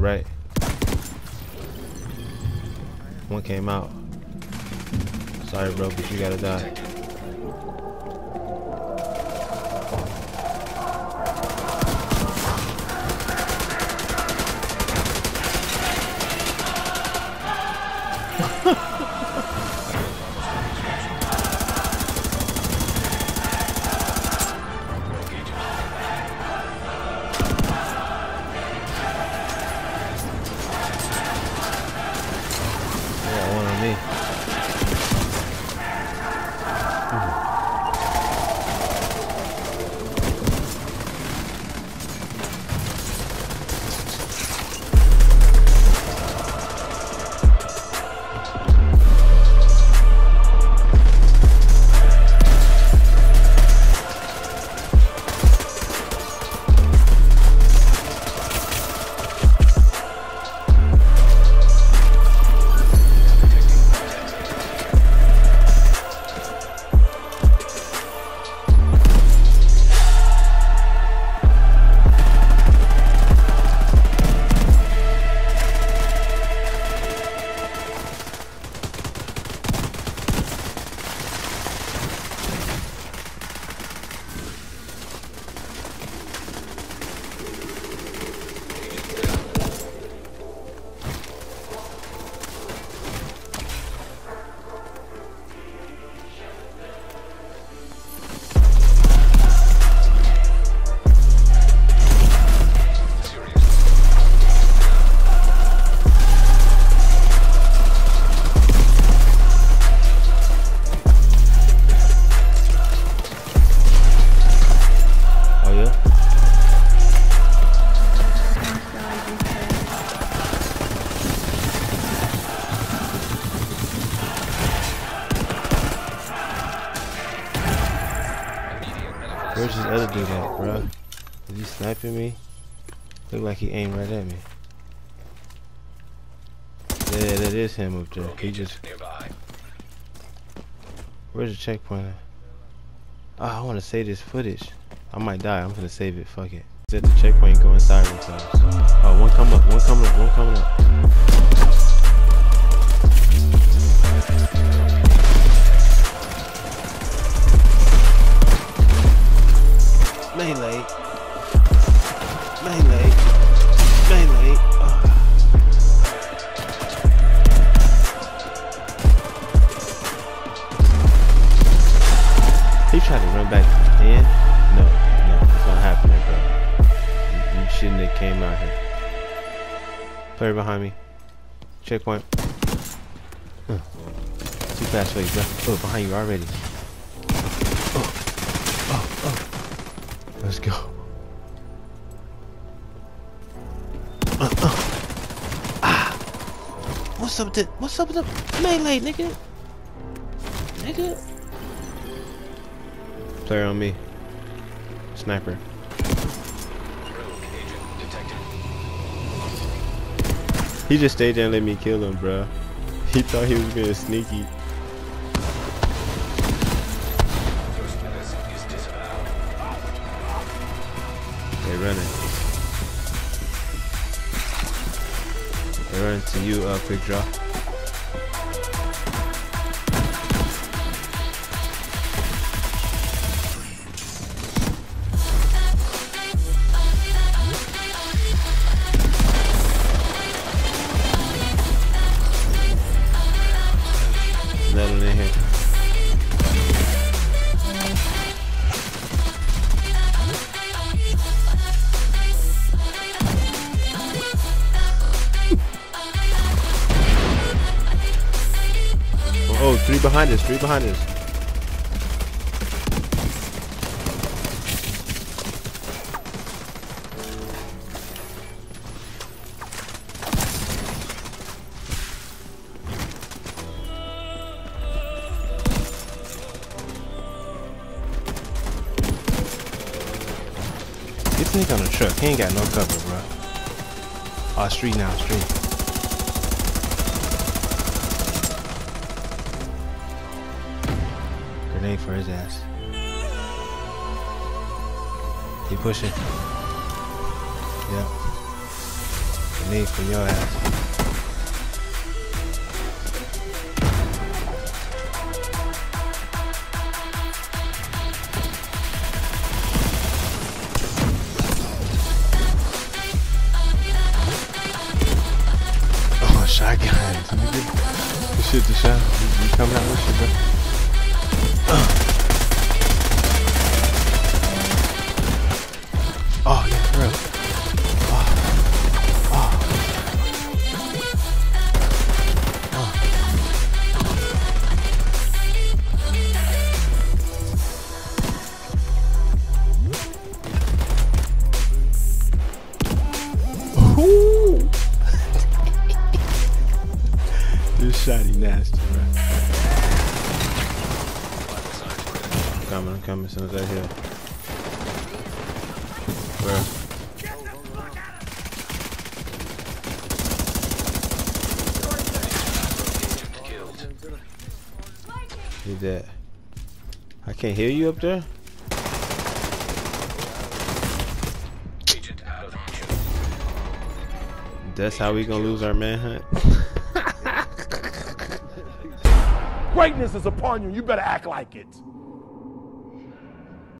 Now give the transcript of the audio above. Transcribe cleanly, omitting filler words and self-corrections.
right. One came out. Sorry, bro, but you gotta die. Yeah, one on me. Where's this other dude at, bro? Is he sniping me? Look like he aimed right at me. Yeah, that is him up there. He just... Where's the checkpoint at? Oh, I want to save this footage. I might die. I'm gonna save it. Fuck it. It's at the checkpoint going sideways. Oh, one coming up. One coming up. One coming up. Melee. Melee. Melee. Oh. He tried to run back in. No, it's not happening, bro. You shouldn't have came out here. Player behind me. Checkpoint. Too fast for you, bro. Oh, behind you already. Oh. Let's go. What's up with the melee, nigga? Player on me. Sniper. He just stayed there and let me kill him, bro. He thought he was being sneaky. They're running. They're running to you, quick draw. Another one in here. Oh, three behind us. This nigga on the truck, he ain't got no cover, bro. Oh, street now, street. Grenade for his ass. He pushing. Yep. Need for your ass. Oh, shotgun. You shoot the shot. You coming out with shit, bro? Oh, yeah, for real. This shotty nasty, bro. I'm coming as soon as I hear. Bro. He's dead. I can't hear you up there? That's how we gonna lose our manhunt? Greatness is upon you. You better act like it.